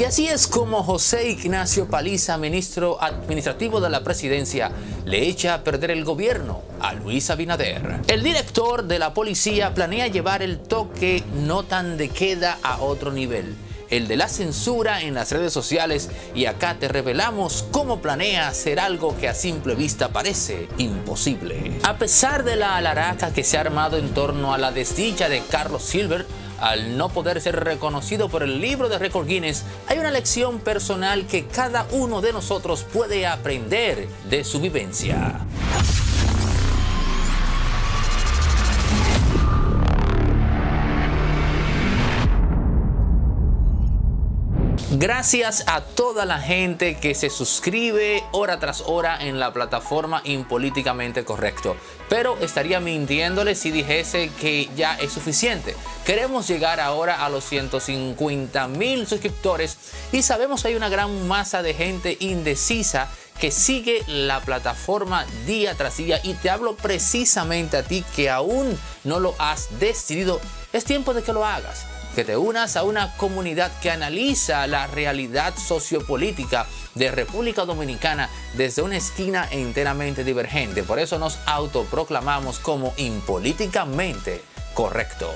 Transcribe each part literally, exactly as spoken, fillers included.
Y así es como José Ignacio Paliza, ministro administrativo de la presidencia, le echa a perder el gobierno a Luis Abinader. El director de la policía planea llevar el toque no tan de queda a otro nivel, el de la censura en las redes sociales, y acá te revelamos cómo planea hacer algo que a simple vista parece imposible. A pesar de la alaraca que se ha armado en torno a la desdicha de Carlos Silver, al no poder ser reconocido por el libro de récord Guinness, hay una lección personal que cada uno de nosotros puede aprender de su vivencia. Gracias a toda la gente que se suscribe hora tras hora en la plataforma Impolíticamente Correcto. Pero estaría mintiéndole si dijese que ya es suficiente. Queremos llegar ahora a los ciento cincuenta mil suscriptores y sabemos que hay una gran masa de gente indecisa que sigue la plataforma día tras día, y te hablo precisamente a ti que aún no lo has decidido. Es tiempo de que lo hagas, que te unas a una comunidad que analiza la realidad sociopolítica de República Dominicana desde una esquina enteramente divergente. Por eso nos autoproclamamos como Impolíticamente Correcto.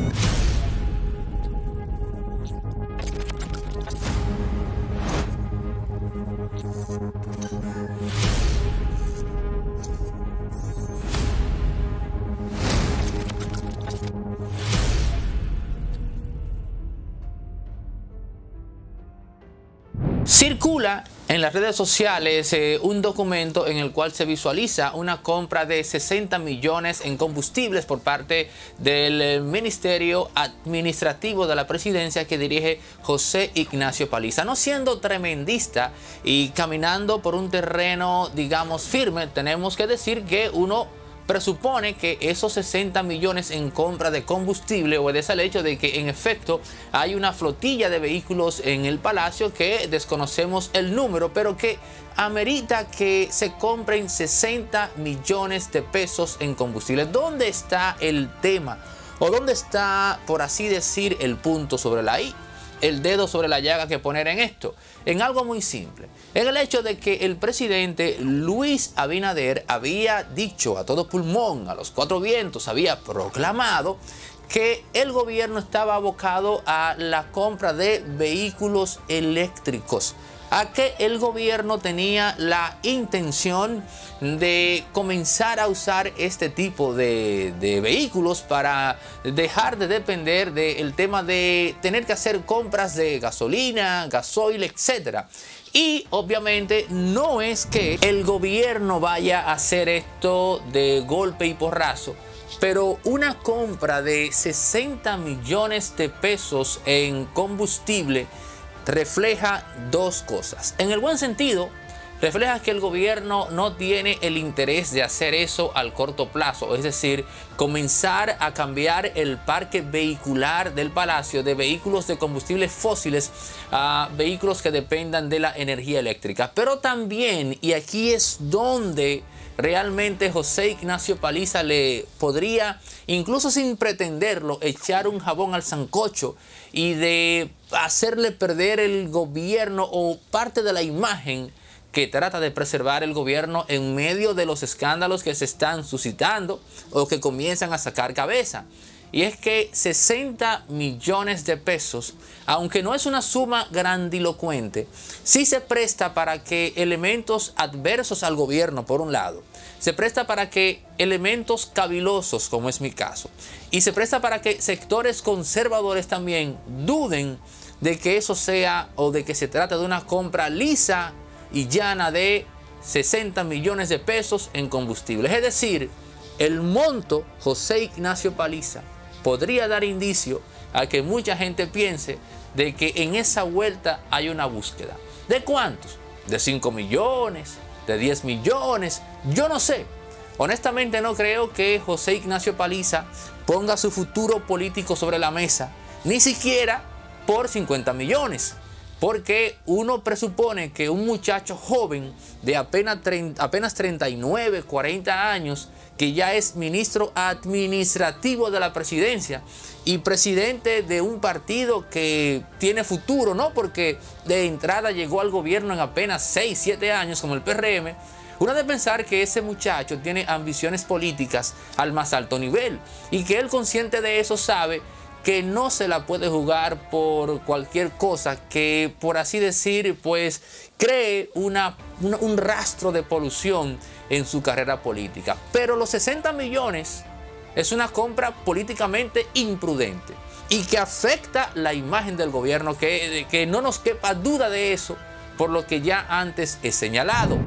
Circula en las redes sociales eh, un documento en el cual se visualiza una compra de sesenta millones en combustibles por parte del Ministerio Administrativo de la Presidencia que dirige José Ignacio Paliza. No siendo tremendista y caminando por un terreno, digamos, firme, tenemos que decir que uno presupone que esos sesenta millones en compra de combustible obedece al hecho de que en efecto hay una flotilla de vehículos en el Palacio que desconocemos el número, pero que amerita que se compren sesenta millones de pesos en combustible. ¿Dónde está el tema? ¿O dónde está, por así decir, el punto sobre la I? El dedo sobre la llaga que poner en esto, en algo muy simple, en el hecho de que el presidente Luis Abinader había dicho a todo pulmón, a los cuatro vientos, había proclamado que el gobierno estaba abocado a la compra de vehículos eléctricos, a que el gobierno tenía la intención de comenzar a usar este tipo de, de vehículos para dejar de depender del tema de tener que hacer compras de gasolina, gasoil, etcétera. Y obviamente no es que el gobierno vaya a hacer esto de golpe y porrazo, pero una compra de sesenta millones de pesos en combustible refleja dos cosas. En el buen sentido, refleja que el gobierno no tiene el interés de hacer eso al corto plazo, es decir, comenzar a cambiar el parque vehicular del Palacio de vehículos de combustibles fósiles a vehículos que dependan de la energía eléctrica. Pero también, y aquí es donde realmente José Ignacio Paliza le podría, incluso sin pretenderlo, echar un jabón al sancocho y de hacerle perder el gobierno o parte de la imagen que trata de preservar el gobierno en medio de los escándalos que se están suscitando o que comienzan a sacar cabeza. Y es que sesenta millones de pesos, aunque no es una suma grandilocuente, sí se presta para que elementos adversos al gobierno, por un lado, se presta para que elementos cavilosos, como es mi caso, y se presta para que sectores conservadores también duden de que eso sea o de que se trata de una compra lisa y llana de sesenta millones de pesos en combustibles. Es decir, el monto José Ignacio Paliza podría dar indicio a que mucha gente piense de que en esa vuelta hay una búsqueda. ¿De cuántos? ¿De cinco millones? ¿De diez millones? Yo no sé. Honestamente no creo que José Ignacio Paliza ponga su futuro político sobre la mesa, ni siquiera por cincuenta millones. porque uno presupone que un muchacho joven de apenas, treinta, apenas treinta y nueve, cuarenta años, que ya es ministro administrativo de la presidencia y presidente de un partido que tiene futuro, no porque de entrada llegó al gobierno en apenas seis, siete años como el P R M, uno debe pensar que ese muchacho tiene ambiciones políticas al más alto nivel y que él, consciente de eso, sabe que no se la puede jugar por cualquier cosa que, por así decir, pues cree una, una, un rastro de polución en su carrera política. Pero los sesenta millones es una compra políticamente imprudente y que afecta la imagen del gobierno, que, que no nos quepa duda de eso, por lo que ya antes he señalado.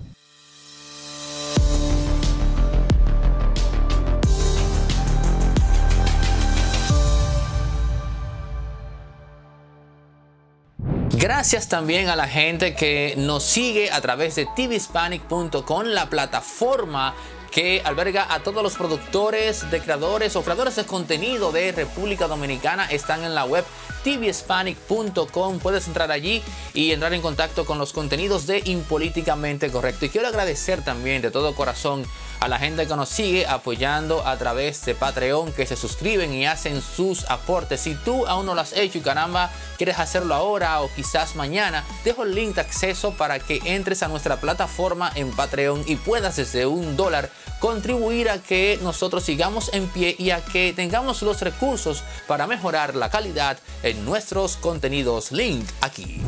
Gracias también a la gente que nos sigue a través de t v hispanic punto com, la plataforma que alberga a todos los productores de creadores o creadores de contenido de República Dominicana. Están en la web t v hispanic punto com. Puedes entrar allí y entrar en contacto con los contenidos de Impolíticamente Correcto. Y quiero agradecer también de todo corazón a la gente que nos sigue apoyando a través de Patreon, que se suscriben y hacen sus aportes. Si tú aún no lo has hecho y caramba, quieres hacerlo ahora o quizás mañana, dejo el link de acceso para que entres a nuestra plataforma en Patreon y puedas desde un dólar contribuir a que nosotros sigamos en pie y a que tengamos los recursos para mejorar la calidad en nuestros contenidos. Link aquí.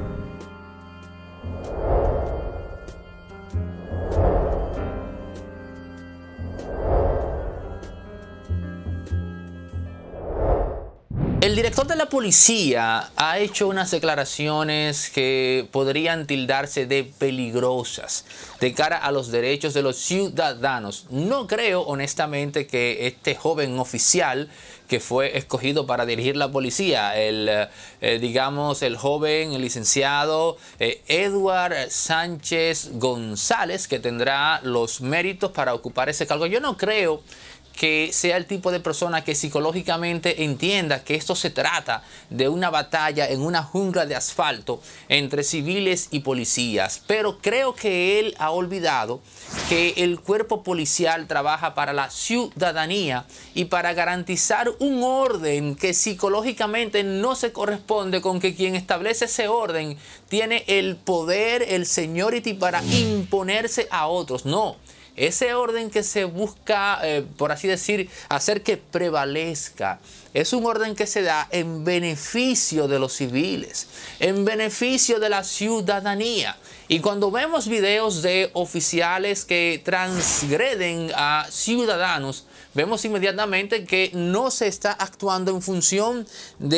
El director de la policía ha hecho unas declaraciones que podrían tildarse de peligrosas de cara a los derechos de los ciudadanos. No creo, honestamente, que este joven oficial que fue escogido para dirigir la policía, el, eh, digamos, el joven, el licenciado eh, Edward Sánchez González, que tendrá los méritos para ocupar ese cargo. Yo no creo que sea el tipo de persona que psicológicamente entienda que esto se trata de una batalla en una jungla de asfalto entre civiles y policías. Pero creo que él ha olvidado que el cuerpo policial trabaja para la ciudadanía y para garantizar un orden que psicológicamente no se corresponde con que quien establece ese orden tiene el poder, el seniority para imponerse a otros. No. Ese orden que se busca, eh, por así decir, hacer que prevalezca, es un orden que se da en beneficio de los civiles, en beneficio de la ciudadanía. Y cuando vemos videos de oficiales que transgreden a ciudadanos, vemos inmediatamente que no se está actuando en función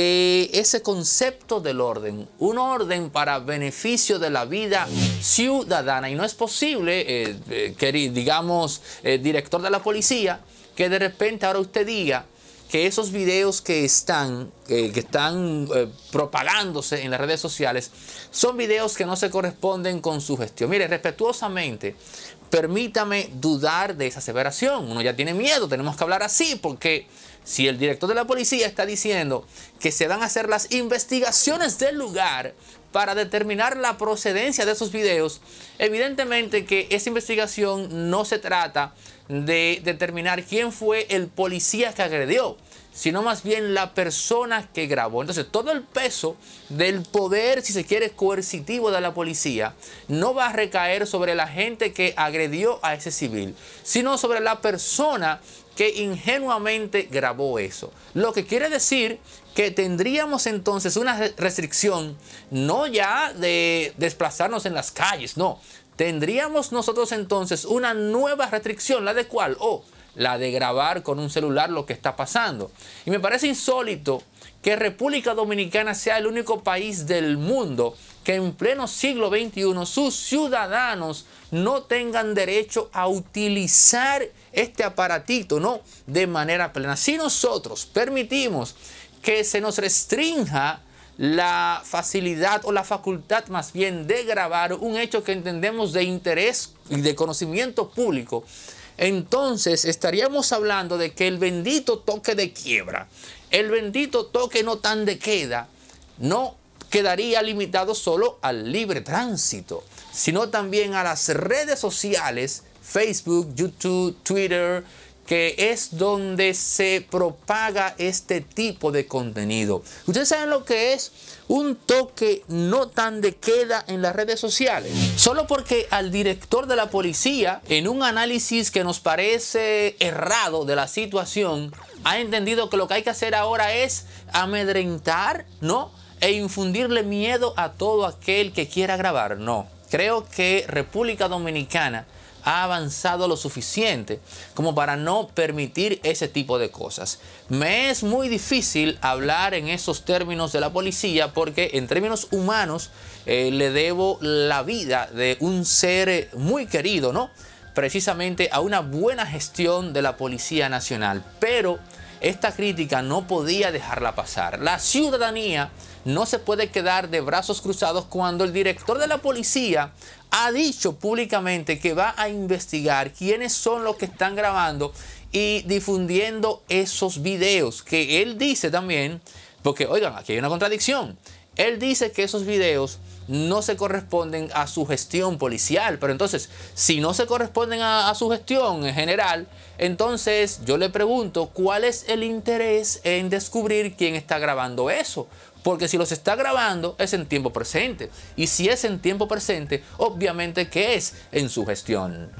de ese concepto del orden. Un orden para beneficio de la vida ciudadana. Y no es posible, eh, eh, que, digamos, eh, director de la policía, que de repente ahora usted diga que esos videos que están, eh, que están eh, propagándose en las redes sociales son videos que no se corresponden con su gestión. Mire, respetuosamente, permítame dudar de esa aseveración. Uno ya tiene miedo, tenemos que hablar así, porque si el director de la policía está diciendo que se van a hacer las investigaciones del lugar para determinar la procedencia de esos videos, evidentemente que esa investigación no se trata de determinar quién fue el policía que agredió, sino más bien la persona que grabó. Entonces, todo el peso del poder, si se quiere, coercitivo de la policía no va a recaer sobre la gente que agredió a ese civil, sino sobre la persona que ingenuamente grabó eso. Lo que quiere decir que tendríamos entonces una restricción no ya de desplazarnos en las calles, no. Tendríamos nosotros entonces una nueva restricción, ¿la de cuál? Oh, la de grabar con un celular lo que está pasando. Y me parece insólito que República Dominicana sea el único país del mundo que en pleno siglo veintiuno sus ciudadanos no tengan derecho a utilizar este aparatito, ¿no?, de manera plena. Si nosotros permitimos que se nos restrinja la facilidad o la facultad más bien de grabar un hecho que entendemos de interés y de conocimiento público, entonces estaríamos hablando de que el bendito toque de quiebra, el bendito toque no tan de queda, no quedaría limitado solo al libre tránsito, sino también a las redes sociales, Facebook, YouTube, Twitter, que es donde se propaga este tipo de contenido. Ustedes saben lo que es un toque no tan de queda en las redes sociales. Solo porque al director de la policía, en un análisis que nos parece errado de la situación, ha entendido que lo que hay que hacer ahora es amedrentar, ¿no? E infundirle miedo a todo aquel que quiera grabar. No, creo que República Dominicana ha avanzado lo suficiente como para no permitir ese tipo de cosas. Me es muy difícil hablar en esos términos de la policía porque en términos humanos eh, le debo la vida de un ser muy querido, ¿no? Precisamente a una buena gestión de la Policía Nacional. Pero esta crítica no podía dejarla pasar. La ciudadanía no se puede quedar de brazos cruzados cuando el director de la policía ha dicho públicamente que va a investigar quiénes son los que están grabando y difundiendo esos videos. Que él dice también, porque oigan, aquí hay una contradicción. Él dice que esos videos no se corresponden a su gestión policial. Pero entonces, si no se corresponden a, a su gestión en general, entonces yo le pregunto, ¿cuál es el interés en descubrir quién está grabando eso? Porque si los está grabando es en tiempo presente. Y si es en tiempo presente, obviamente que es en su gestión.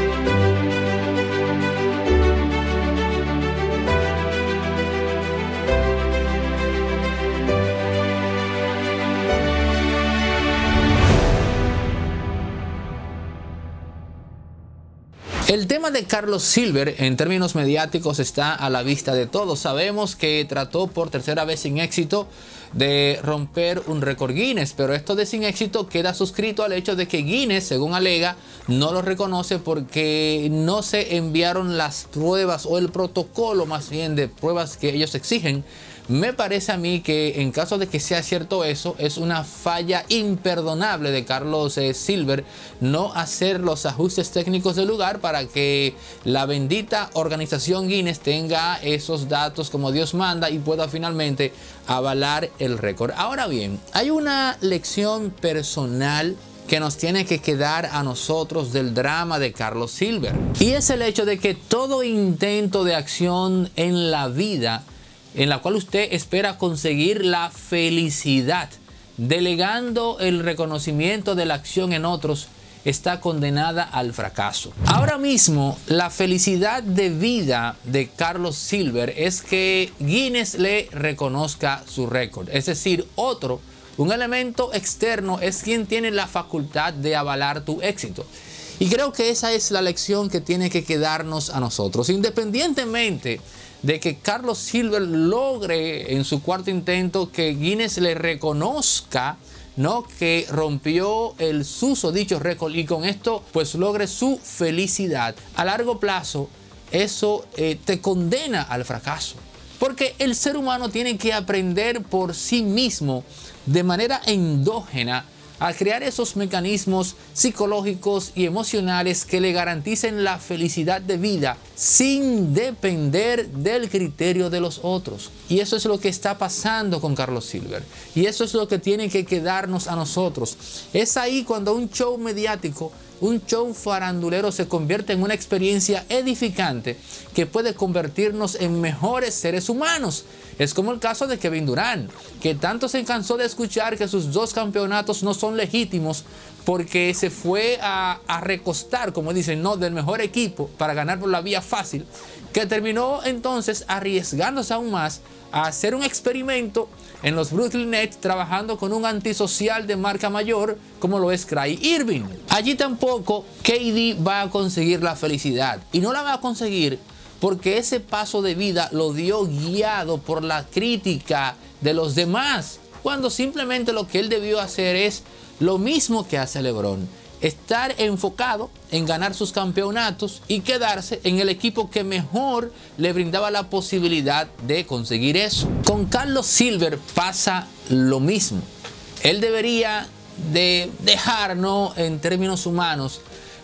El tema de Carlos Silver en términos mediáticos está a la vista de todos. Sabemos que trató por tercera vez sin éxito de romper un récord Guinness, pero esto de sin éxito queda suscrito al hecho de que Guinness, según alega, no lo reconoce porque no se enviaron las pruebas o el protocolo más bien de pruebas que ellos exigen. Me parece a mí que en caso de que sea cierto eso, es una falla imperdonable de Carlos eh, Silver no hacer los ajustes técnicos del lugar para que la bendita organización Guinness tenga esos datos como Dios manda y pueda finalmente avalar el récord. Ahora bien, hay una lección personal que nos tiene que quedar a nosotros del drama de Carlos Silver. Y es el hecho de que todo intento de acción en la vida en la cual usted espera conseguir la felicidad, delegando el reconocimiento de la acción en otros, está condenada al fracaso. Ahora mismo, la felicidad de vida de Carlos Silver es que Guinness le reconozca su récord. Es decir, otro, un elemento externo es quien tiene la facultad de avalar tu éxito. Y creo que esa es la lección que tiene que quedarnos a nosotros. Independientemente de que Carlos Silver logre en su cuarto intento que Guinness le reconozca, ¿no?, que rompió el susodicho récord y con esto pues logre su felicidad. A largo plazo eso eh, te condena al fracaso. Porque el ser humano tiene que aprender por sí mismo de manera endógena a crear esos mecanismos psicológicos y emocionales que le garanticen la felicidad de vida sin depender del criterio de los otros. Y eso es lo que está pasando con Carlos Silver. Y eso es lo que tiene que quedarnos a nosotros. Es ahí cuando un show mediático, un show farandulero se convierte en una experiencia edificante que puede convertirnos en mejores seres humanos. Es como el caso de Kevin Durant, que tanto se cansó de escuchar que sus dos campeonatos no son legítimos porque se fue a, a recostar, como dicen, no, del mejor equipo para ganar por la vía fácil, que terminó entonces arriesgándose aún más a hacer un experimento en los Brooklyn Nets trabajando con un antisocial de marca mayor como lo es Kyrie Irving. Allí tampoco K D va a conseguir la felicidad y no la va a conseguir porque ese paso de vida lo dio guiado por la crítica de los demás, cuando simplemente lo que él debió hacer es lo mismo que hace LeBron: estar enfocado en ganar sus campeonatos y quedarse en el equipo que mejor le brindaba la posibilidad de conseguir eso. Con Carlos Silver pasa lo mismo. Él debería de dejar, ¿no?, en términos humanos,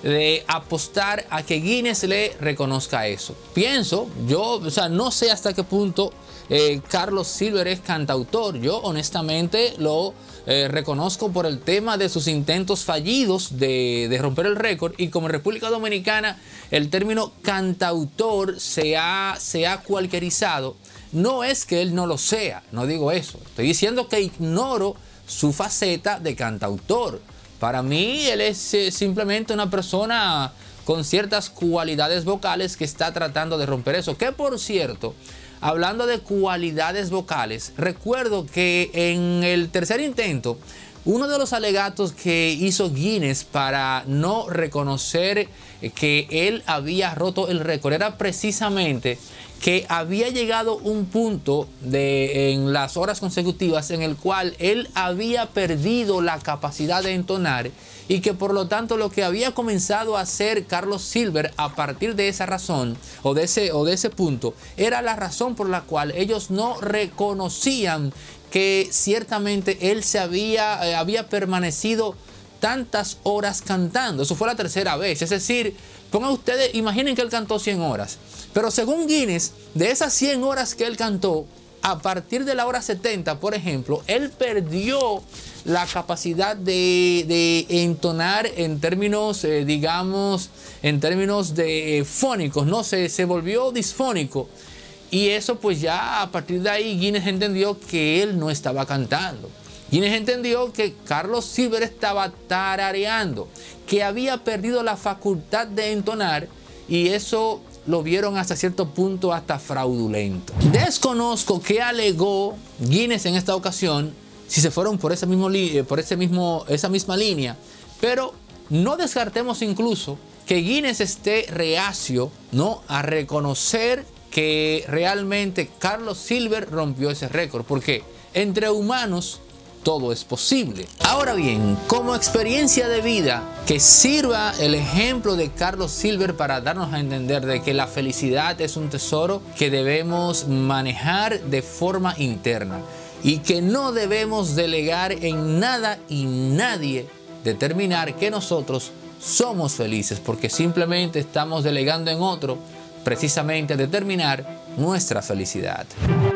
de apostar a que Guinness le reconozca eso. Pienso, yo, o sea, no sé hasta qué punto eh, Carlos Silver es cantautor. Yo honestamente lo eh, reconozco por el tema de sus intentos fallidos de, de romper el récord, y como en República Dominicana el término cantautor se ha, se ha cualquierizado. No es que él no lo sea, no digo eso. Estoy diciendo que ignoro su faceta de cantautor. Para mí, él es eh, simplemente una persona con ciertas cualidades vocales que está tratando de romper eso. Que, por cierto, hablando de cualidades vocales, recuerdo que en el tercer intento, uno de los alegatos que hizo Guinness para no reconocer que él había roto el récord era precisamente que había llegado un punto de, en las horas consecutivas en el cual él había perdido la capacidad de entonar, y que por lo tanto lo que había comenzado a hacer Carlos Silver a partir de esa razón o de ese, o de ese punto era la razón por la cual ellos no reconocían que ciertamente él se había, eh, había permanecido tantas horas cantando. Eso fue la tercera vez. Es decir, pongan ustedes, imaginen que él cantó cien horas. Pero según Guinness, de esas cien horas que él cantó, a partir de la hora setenta, por ejemplo, él perdió la capacidad de, de entonar en términos, eh, digamos, en términos de eh, fónicos, ¿no? Se, se volvió disfónico. Y eso pues ya a partir de ahí Guinness entendió que él no estaba cantando. Guinness entendió que Carlos Silver estaba tarareando, que había perdido la facultad de entonar, y eso lo vieron hasta cierto punto hasta fraudulento. Desconozco qué alegó Guinness en esta ocasión, si se fueron por, ese mismo, por ese mismo, esa misma línea, pero no descartemos incluso que Guinness esté reacio, ¿no?, a reconocer que realmente Carlos Silver rompió ese récord, porque entre humanos todo es posible. Ahora bien, como experiencia de vida, que sirva el ejemplo de Carlos Silver para darnos a entender de que la felicidad es un tesoro que debemos manejar de forma interna, y que no debemos delegar en nada y nadie determinar que nosotros somos felices, porque simplemente estamos delegando en otro precisamente determinar nuestra felicidad.